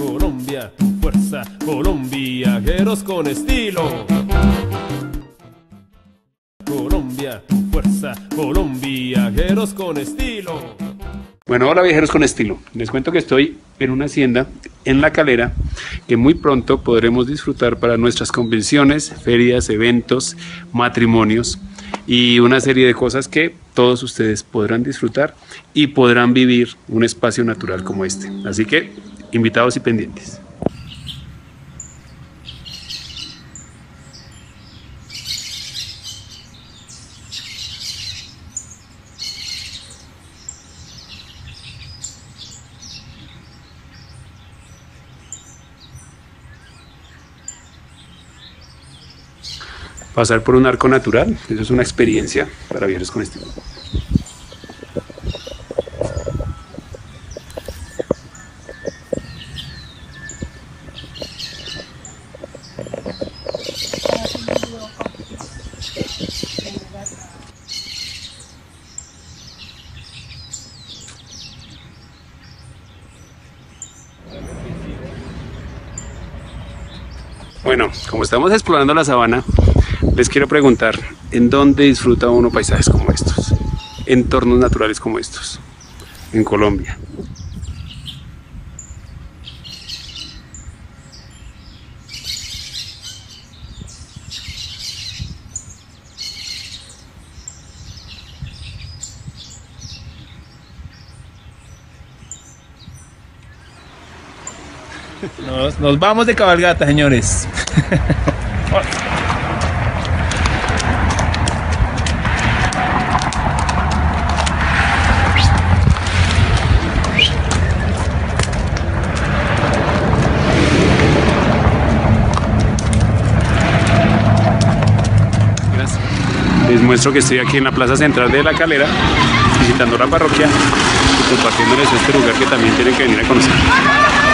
Colombia, tu fuerza, Colombia, viajeros con estilo. Colombia, tu fuerza, Colombia, viajeros con estilo. Bueno, hola viajeros con estilo. Les cuento que estoy en una hacienda en La Calera que muy pronto podremos disfrutar para nuestras convenciones, ferias, eventos, matrimonios y una serie de cosas que todos ustedes podrán disfrutar y podrán vivir un espacio natural como este. Así que, invitados y pendientes. Pasar por un arco natural, eso es una experiencia para viajeros con estilo. Bueno, como estamos explorando la sabana, les quiero preguntar, ¿en dónde disfruta uno paisajes como estos? Entornos naturales como estos, en Colombia. Nos vamos de cabalgata, señores. Gracias. Les muestro que estoy aquí en la plaza central de La Calera, visitando la parroquia y compartiéndoles este lugar que también tienen que venir a conocer.